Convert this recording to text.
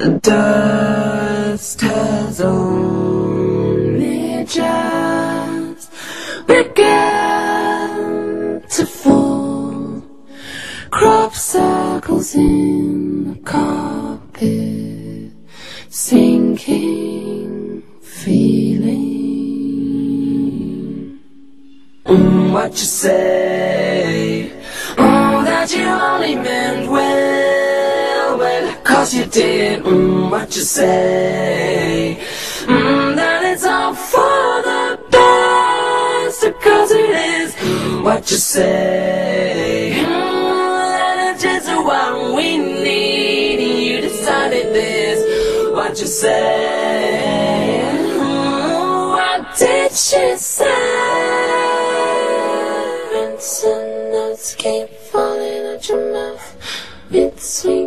The dust has only just begun to fall. Crop circles in the carpet, sinking feeling. What you say? Oh, that you only meant well, well, 'cause you did. What you say? That it's all for the best, 'cause it is. What you say? That it's just what we need. You decided this. What you say? What did she say? Rinse and notes keep falling out your mouth. It's sweet.